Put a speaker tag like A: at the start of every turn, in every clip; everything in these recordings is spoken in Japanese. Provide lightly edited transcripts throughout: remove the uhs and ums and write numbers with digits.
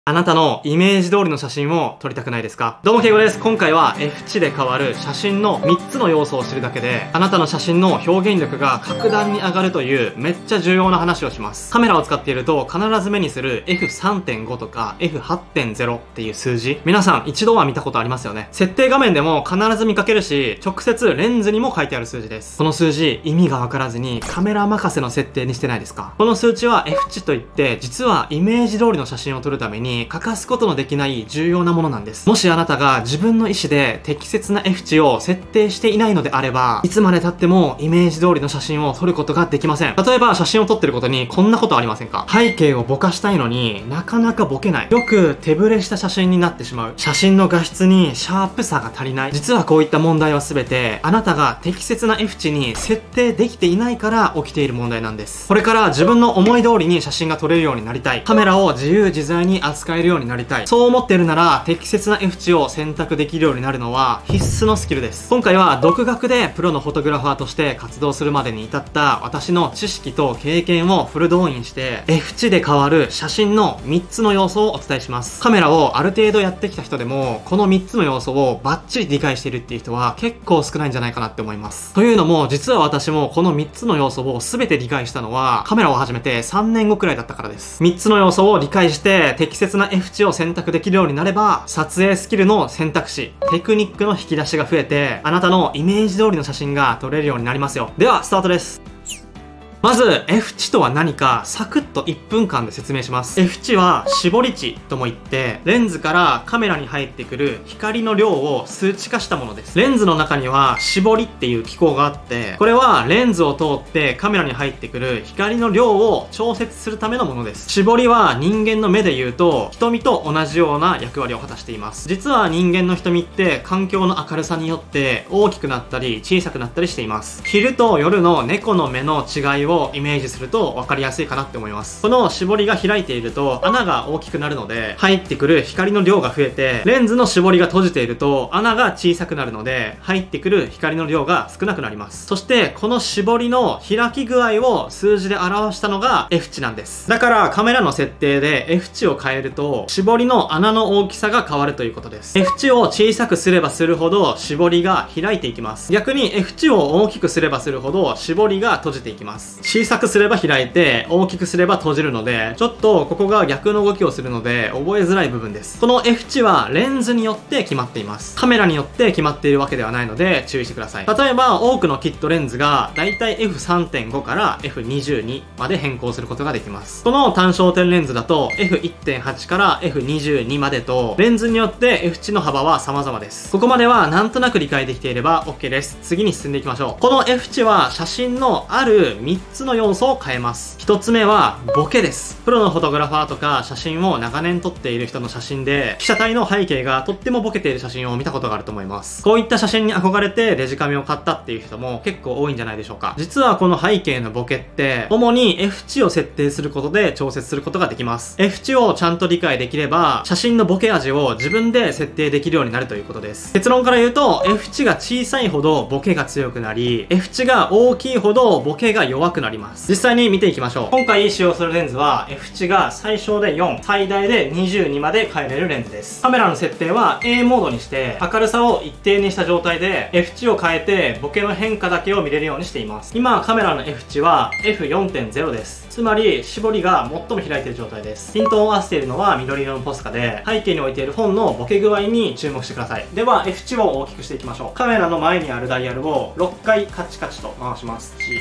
A: あなたのイメージ通りの写真を撮りたくないですか？どうも、ケイゴです。今回は F 値で変わる写真の3つの要素を知るだけで、あなたの写真の表現力が格段に上がるというめっちゃ重要な話をします。カメラを使っていると必ず目にする F3.5 とか F8.0 っていう数字。皆さん一度は見たことありますよね。設定画面でも必ず見かけるし、直接レンズにも書いてある数字です。この数字、意味がわからずにカメラ任せの設定にしてないですか？この数値は F 値といって、実はイメージ通りの写真を撮るために欠かすことのできない重要なものなんです。もしあなたが自分の意思で適切な F 値を設定していないのであれば、いつまで経ってもイメージ通りの写真を撮ることができません。例えば写真を撮ってることにこんなことありませんか？背景をぼかしたいのになかなかぼけない。よく手ブレした写真になってしまう。写真の画質にシャープさが足りない。実はこういった問題は全てあなたが適切な F 値に設定できていないから起きている問題なんです。これから自分の思い通りに写真が撮れるようになりたい。カメラを自由自在に扱えるようになりたい。そう思っているなら適切な F 値を選択できるようになるのは必須のスキルです。今回は独学でプロのフォトグラファーとして活動するまでに至った私の知識と経験をフル動員して F 値で変わる写真の3つの要素をお伝えします。カメラをある程度やってきた人でもこの3つの要素をバッチリ理解しているっていう人は結構少ないんじゃないかなって思います。というのも実は私もこの3つの要素を全て理解したのはカメラを始めて3年後くらいだったからです。3つの要素を理解して適切な F 値を選択できるようになれば、撮影スキルの選択肢、テクニックの引き出しが増えて、あなたのイメージ通りの写真が撮れるようになりますよ。ではスタートです。まず F 値とは何かサクッと1分間で説明します。F 値は絞り値とも言って、レンズからカメラに入ってくる光の量を数値化したものです。レンズの中には絞りっていう機構があって、これはレンズを通ってカメラに入ってくる光の量を調節するためのものです。絞りは人間の目で言うと瞳と同じような役割を果たしています。実は人間の瞳って環境の明るさによって大きくなったり小さくなったりしています。昼と夜の猫の目の違いをイメージすると分かりやすいかなって思います。この絞りが開いていると穴が大きくなるので入ってくる光の量が増えて、レンズの絞りが閉じていると穴が小さくなるので入ってくる光の量が少なくなります。そしてこの絞りの開き具合を数字で表したのが F 値なんです。だからカメラの設定で F 値を変えると絞りの穴の大きさが変わるということです。F 値を小さくすればするほど絞りが開いていきます。逆に F 値を大きくすればするほど絞りが閉じていきます。小さくすれば開いて大きくすれば閉じるので、ちょっとここが逆の動きをするので覚えづらい部分です。この F 値はレンズによって決まっています。カメラによって決まっているわけではないので注意してください。例えば多くのキットレンズがだいたい F3.5 から F22 まで変更することができます。この単焦点レンズだと F1.8 から F22 までとレンズによって F 値の幅は様々です。ここまではなんとなく理解できていれば OK です。次に進んでいきましょう。この F 値は写真のある3つの要素を変えます。1つ目はボケです。プロのフォトグラファーとか写真を長年撮っている人の写真で被写体の背景がとってもボケている写真を見たことがあると思います。こういった写真に憧れてデジカメを買ったっていう人も結構多いんじゃないでしょうか。実はこの背景のボケって主に F 値を設定することで調節することができます。F 値をちゃんと理解できれば写真のボケ味を自分で設定できるようになるということです。結論から言うと F 値が小さいほどボケが強くなり、 F 値が大きいほどボケが弱くなります。実際に見ていきましょう。今回使用するレンズは F 値が最小で4、最大で22まで変えれるレンズです。カメラの設定は A モードにして明るさを一定にした状態で F 値を変えてボケの変化だけを見れるようにしています。今カメラの F 値は F4.0 です。つまり絞りが最も開いている状態です。ピントを合わせているのは緑色のポスカで、背景に置いている本のボケ具合に注目してください。では F 値を大きくしていきましょう。カメラの前にあるダイヤルを6回カチカチと回します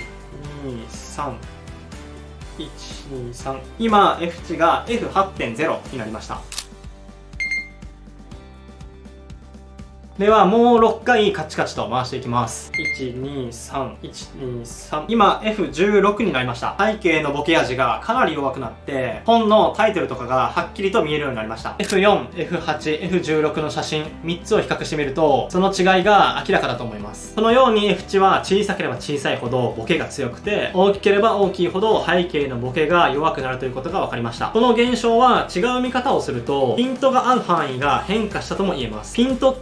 A: 。123、今 F 値が F8.0 になりました。ではもう6回カチカチと回していきます。123、123。今 F16 になりました。背景のボケ味がかなり弱くなって本のタイトルとかがはっきりと見えるようになりました。F4、F8、F16 の写真3つを比較してみるとその違いが明らかだと思います。このように F 値は小さければ小さいほどボケが強くて、大きければ大きいほど背景のボケが弱くなるということが分かりました。この現象は違う見方をするとピントが合う範囲が変化したとも言えます。ピントって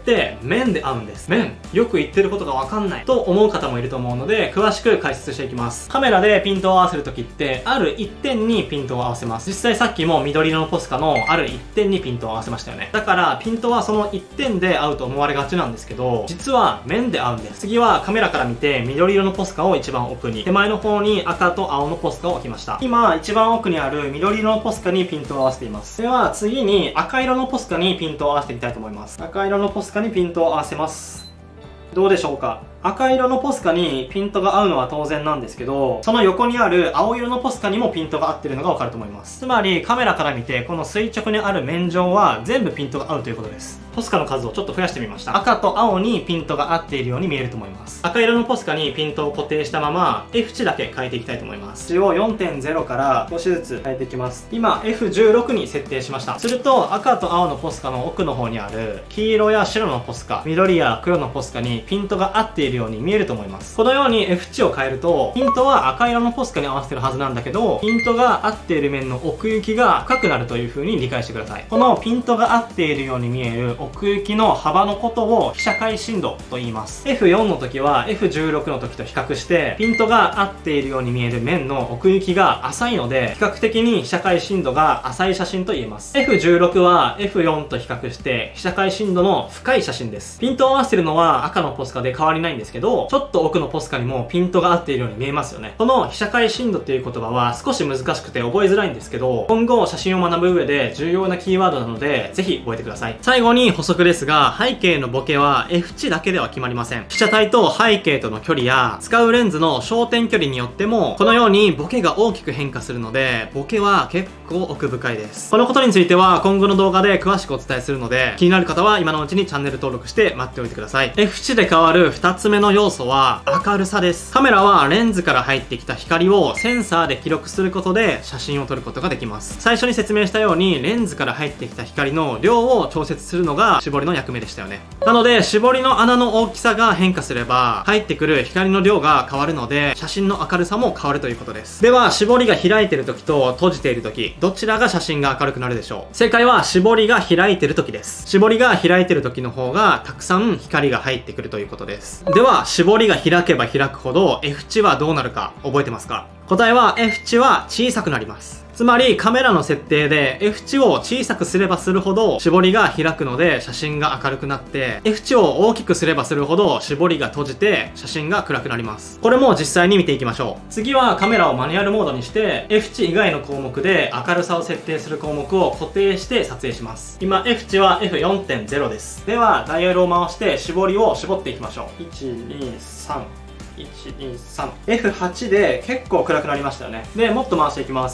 A: 面で合うんです。面、よく言ってることがわかんないと思う方もいると思うので、詳しく解説していきます。カメラでピントを合わせるときって、ある一点にピントを合わせます。実際さっきも緑色のポスカのある一点にピントを合わせましたよね。だから、ピントはその一点で合うと思われがちなんですけど、実は面で合うんです。次はカメラから見て、緑色のポスカを一番奥に、手前の方に赤と青のポスカを置きました。今、一番奥にある緑色のポスカにピントを合わせています。では、次に赤色のポスカにピントを合わせてみたいと思います。赤色のポスカにピントを合わせます。どうでしょうか？赤色のポスカにピントが合うのは当然なんですけど、その横にある青色のポスカにもピントが合ってるのがわかると思います。つまりカメラから見てこの垂直にある面上は全部ピントが合うということです。ポスカの数をちょっと増やしてみました。赤と青にピントが合っているように見えると思います。赤色のポスカにピントを固定したまま F 値だけ変えていきたいと思います。値を 4.0 から少しずつ変えていきます。今 F16 に設定しました。すると赤と青のポスカの奥の方にある黄色や白のポスカ、緑や黒のポスカにピントが合っているように見えると思います。このように F 値を変えると、ピントは赤色のポスカに合わせてるはずなんだけど、ピントが合っている面の奥行きが深くなるという風に理解してください。このピントが合っているように見える奥行きの幅のことを被写界深度と言います。F4 の時は F16 の時と比較して、ピントが合っているように見える面の奥行きが浅いので、比較的に被写界深度が浅い写真と言えます。F16 は F4 と比較して、被写界深度の深い写真です。ピントを合わせてるのは赤のポスカで変わりないんですけど、ちょっと奥のポスカにもピントが合っているように見えますよね。この被写界深度っていう言葉は少し難しくて覚えづらいんですけど、今後写真を学ぶ上で重要なキーワードなので、ぜひ覚えてください。最後に補足ですが、背景のボケは F 値だけでは決まりません。被写体と背景との距離や、使うレンズの焦点距離によっても、このようにボケが大きく変化するので、ボケは結構奥深いです。このことについては今後の動画で詳しくお伝えするので、気になる方は今のうちにチャンネル登録して待っておいてください。F 値で変わる2つ目の要素は明るさです。カメラはレンズから入ってきた光をセンサーで記録することで写真を撮ることができます。最初に説明したようにレンズから入ってきた光の量を調節するのが絞りの役目でしたよね。なので絞りの穴の大きさが変化すれば入ってくる光の量が変わるので写真の明るさも変わるということです。では絞りが開いている時と閉じている時、どちらが写真が明るくなるでしょう？正解は絞りが開いている時です。絞りが開いている時の方がたくさん光が入ってくるということです。では絞りが開けば開くほど F 値はどうなるか覚えてますか？答えは F 値は小さくなります。つまりカメラの設定で F 値を小さくすればするほど絞りが開くので写真が明るくなって、F 値を大きくすればするほど絞りが閉じて写真が暗くなります。これも実際に見ていきましょう。次はカメラをマニュアルモードにして F 値以外の項目で明るさを設定する項目を固定して撮影します。今 F 値は F4.0 です。ではダイヤルを回して絞りを絞っていきましょう。123F8 で結構暗くなりましたよね。で、もっと回していきます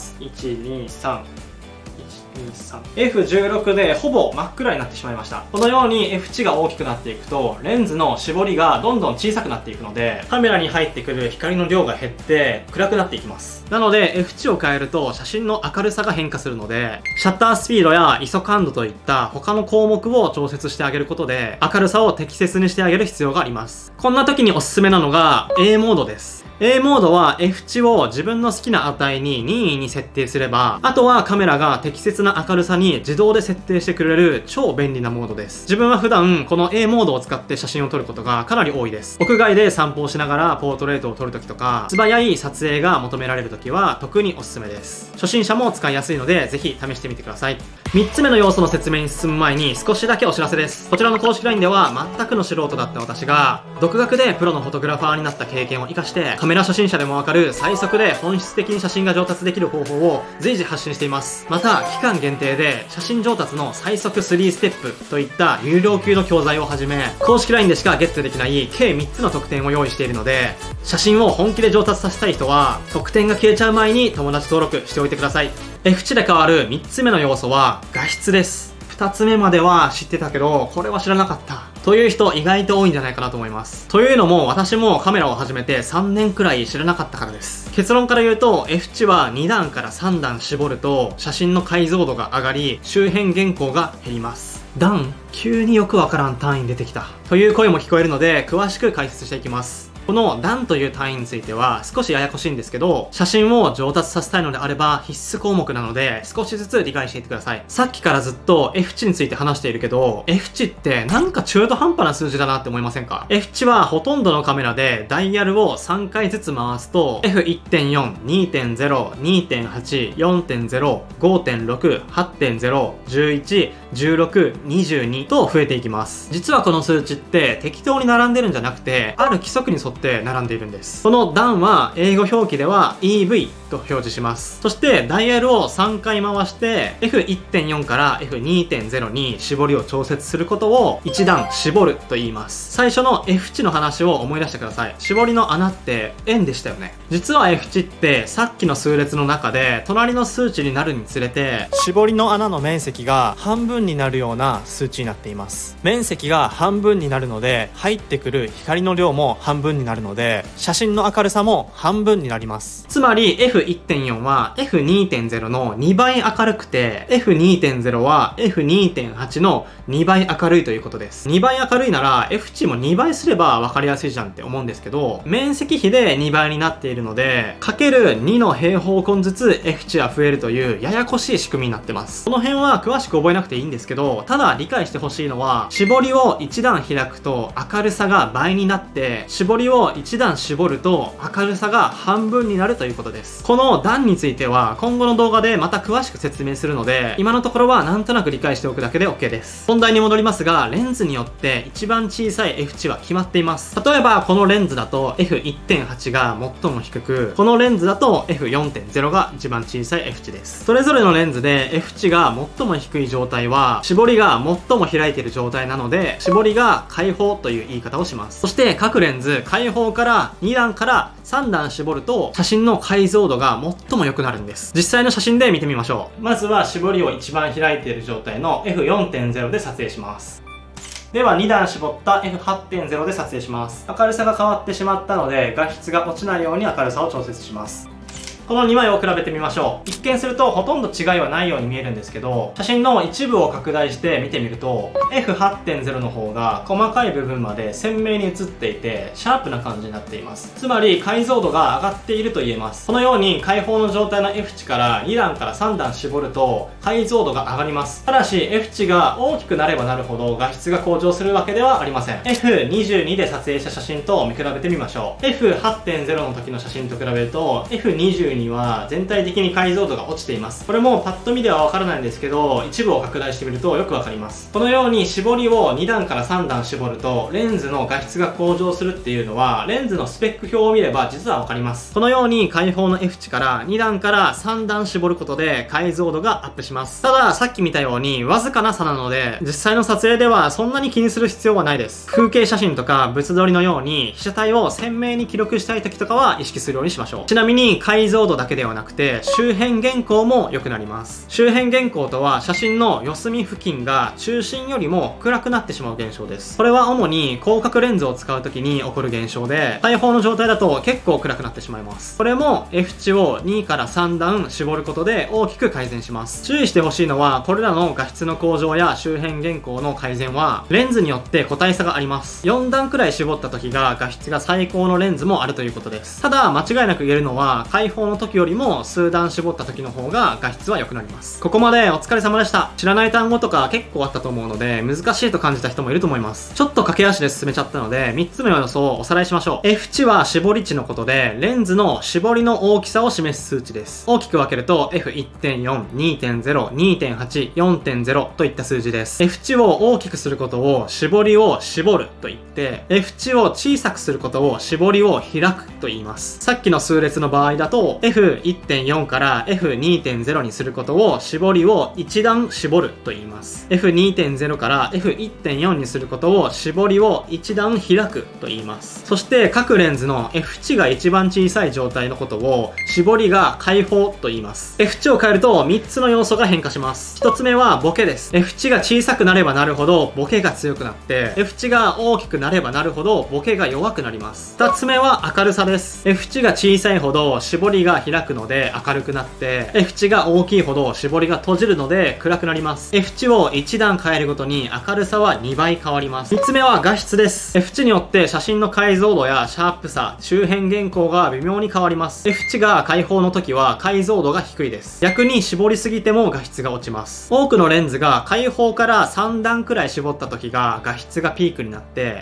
A: 。F16 でほぼ真っ暗になってしまいました。このように F 値が大きくなっていくと、レンズの絞りがどんどん小さくなっていくので、カメラに入ってくる光の量が減って暗くなっていきます。なので F 値を変えると写真の明るさが変化するので、シャッタースピードや ISO 感度といった他の項目を調節してあげることで、明るさを適切にしてあげる必要があります。こんな時におすすめなのが A モードです。A モードは F 値を自分の好きな値に任意に設定すれば、あとはカメラが適切な明るさに自動で設定してくれる超便利なモードです。自分は普段この A モードを使って写真を撮ることがかなり多いです。屋外で散歩をしながらポートレートを撮るときとか、素早い撮影が求められるときは特におすすめです。初心者も使いやすいのでぜひ試してみてください。3つ目の要素の説明に進む前に少しだけお知らせです。こちらの公式 LINE では全くの素人だった私が独学でプロのフォトグラファーになった経験を生かしてカメラ初心者でもわかる最速で本質的に写真が上達できる方法を随時発信しています。また期間限定で写真上達の最速3ステップといった有料級の教材をはじめ、公式 LINE でしかゲットできない計3つの特典を用意しているので、写真を本気で上達させたい人は特典が消えちゃう前に友達登録しておいてください。F 値で変わる3つ目の要素は画質です。2つ目までは知ってたけどこれは知らなかったという人意外と多いんじゃないかなと思います。というのも私もカメラを始めて3年くらい知らなかったからです。結論から言うと F 値は2段から3段絞ると写真の解像度が上がり周辺原稿が減ります。段？急によくわからん単位出てきたという声も聞こえるので詳しく解説していきます。 この段という単位については少しややこしいんですけど、写真を上達させたいのであれば必須項目なので少しずつ理解していってください。さっきからずっと F 値について話しているけど、F 値ってなんか中途半端な数字だなって思いませんか？ F 値はほとんどのカメラでダイヤルを3回ずつ回すと F1.4、2.0、2.8、4.0、5.6、8.0、11、16、22と増えていきます。実はこの数値って適当に並んでるんじゃなくて、ある規則に沿って並んでいるんです。この段は英語表記では EV と表示します。そしてダイヤルを3回回して F1.4 から F2.0 に絞りを調節することを1段絞ると言います。最初の F 値の話を思い出してください。絞りの穴って円でしたよね。実は F 値ってさっきの数列の中で隣の数値になるにつれて絞りの穴の面積が半分になるような数値になっています。面積が半分になるので入ってくる光の量も半分になるので写真の明るさも半分になります。つまり F1.4 は F2.0 の2倍明るくて F2.0 は F2.8 の2倍明るいということです。2倍明るいなら F 値も2倍すれば分かりやすいじゃんって思うんですけど、面積比で2倍になっているのでかける2の平方根ずつ F 値は増えるというややこしい仕組みになってます。この辺は詳しく覚えなくていいんですけど、ただ理解してほしいのは絞りを1段開くと明るさが倍になって絞りを1段絞ると明るさが半分になるということです。この段については今後の動画でまた詳しく説明するので、今のところはなんとなく理解しておくだけで OK です。本題に戻りますが、レンズによって一番小さい F 値は決まっています。例えばこのレンズだと F1.8 が最も低く、このレンズだと F4.0 が一番小さい F 値です。それぞれのレンズで F 値が最も低い状態は絞りが最も開いている状態なので、絞りが開放という言い方をします。そして各レンズ開放から2段から3段絞ると写真の解像度が最も良くなるんです。実際の写真で見てみましょう。まずは絞りを一番開いている状態の F4.0 で撮影します。では2段絞った F8.0 で撮影します。明るさが変わってしまったので画質が落ちないように明るさを調節します。この2枚を比べてみましょう。一見するとほとんど違いはないように見えるんですけど、写真の一部を拡大して見てみると F8.0 の方が細かい部分まで鮮明に映っていてシャープな感じになっています。つまり解像度が上がっていると言えます。このように開放の状態の F 値から2段から3段絞ると解像度が上がります。ただし F 値が大きくなればなるほど画質が向上するわけではありません。 F22 で撮影した写真と見比べてみましょう。 F8.0 の時の写真と比べると F22には全体的に解像度が落ちています。これもパッと見ではわからないんですけど、一部を拡大してみるとよくわかります。このように絞りを2段から3段絞るとレンズの画質が向上するっていうのはレンズのスペック表を見れば実はわかります。このように開放の F 値から2段から3段絞ることで解像度がアップします。たださっき見たようにわずかな差なので実際の撮影ではそんなに気にする必要はないです。風景写真とか物撮りのように被写体を鮮明に記録したい時とかは意識するようにしましょう。ちなみに解像度だけではなくて周辺原光も良くなります。周辺原光とは写真の四隅付近が中心よりも暗くなってしまう現象です。これは主に広角レンズを使う時に起こる現象で、開放の状態だと結構暗くなってしまいます。これも F 値を2から3段絞ることで大きく改善します。注意してほしいのはこれらの画質の向上や周辺原光の改善はレンズによって個体差があります。4段くらい絞った時が画質が最高のレンズもあるということです。ただ間違いなく言えるのは開放の時よりも数段絞った時の方が画質は良くなります。ここまでお疲れ様でした。知らない単語とか結構あったと思うので難しいと感じた人もいると思います。ちょっと駆け足で進めちゃったので3つの予想をおさらいしましょう。 F 値は絞り値のことでレンズの絞りの大きさを示す数値です。大きく分けると F1.4、2.0、2.8、4.0 といった数字です。 F 値を大きくすることを絞りを絞ると言って、 F 値を小さくすることを絞りを開くと言います。さっきの数列の場合だと F1.4 から F2.0 にすることを絞りを1段絞ると言います。 F2.0 から F1.4 にすることを絞りを1段開くと言います。そして各レンズの F 値が一番小さい状態のことを絞りが開放と言います。 F 値を変えると3つの要素が変化します。1つ目はボケです。 F 値が小さくなればなるほどボケが強くなって、 F 値が大きくなればなるほどボケが弱くなります。2つ目は明るさです。 F 値が小さいほど絞りがが開くので明るくなって、F 値が大きいほど絞りが閉じるので暗くなります。F 値を1段変えるごとに明るさは2倍変わります。3つ目は画質です。F 値によって写真の解像度やシャープさ、周辺原稿が微妙に変わります。F 値が開放の時は解像度が低いです。逆に絞りすぎても画質が落ちます。多くのレンズが開放から3段くらい絞った時が画質がピークになって、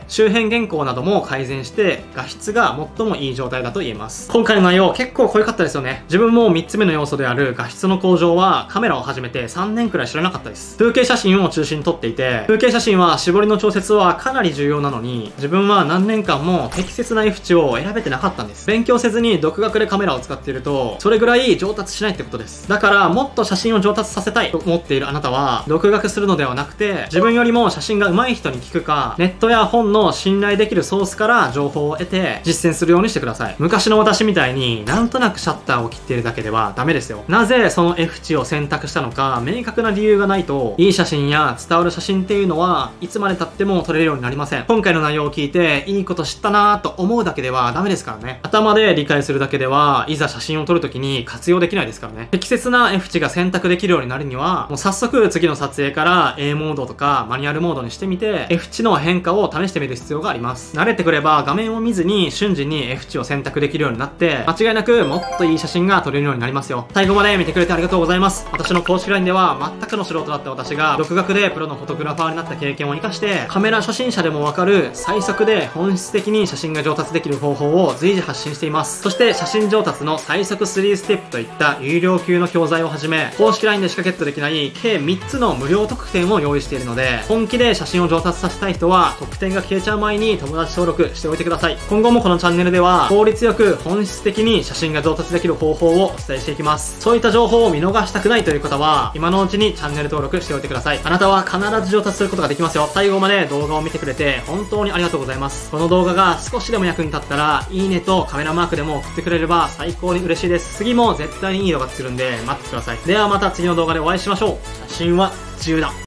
A: 周辺原稿なども改善して画質が最もいい状態だと言えます。今回の内容結構濃いかったですよね。自分も3つ目の要素である画質の向上はカメラを始めて3年くらい知らなかったです。風景写真を中心に撮っていて、風景写真は絞りの調節はかなり重要なのに、自分は何年間も適切な F 値を選べてなかったんです。勉強せずに独学でカメラを使っていると、それぐらい上達しないってことです。だからもっと写真を上達させたいと思っているあなたは、独学するのではなくて、自分よりも写真が上手い人に聞くか、ネットや本の信頼できるソースから情報を得て実践するようにしてください。昔の私みたいになんとなくシャッターを切っているだけではダメですよ。なぜその F 値を選択したのか明確な理由がないと、いい写真や伝わる写真っていうのはいつまで経っても撮れるようになりません。今回の内容を聞いていいこと知ったなーと思うだけではダメですからね。頭で理解するだけではいざ写真を撮るときに活用できないですからね。適切な F 値が選択できるようになるには、もう早速次の撮影から A モードとかマニュアルモードにしてみて F 値の変化を試してみる必要があります。慣れてくれば画面を見ずに瞬時に F 値を選択できるようになって、間違いなくもっといい写真が撮れるようになりますよ。最後まで見てくれてありがとうございます。私の公式 LINE では全くの素人だった私が独学でプロのフォトグラファーになった経験を生かして、カメラ初心者でもわかる最速で本質的に写真が上達できる方法を随時発信しています。そして写真上達の最速3ステップといった有料級の教材をはじめ、公式 LINE でしかゲットできない計3つの無料特典を用意しているので、本気で写真を上達させたい人は特典が消えちゃう前に友達登録しておいてください。今後もこのチャンネルでは効率よく本質的に写真が上達できる方法をお伝えしていきます。そういった情報を見逃したくないという方は今のうちにチャンネル登録しておいてください。あなたは必ず上達することができますよ。最後まで動画を見てくれて本当にありがとうございます。この動画が少しでも役に立ったらいいねとカメラマークでも送ってくれれば最高に嬉しいです。次も絶対にいい動画作るんで待っててください。ではまた次の動画でお会いしましょう。写真は自由だ。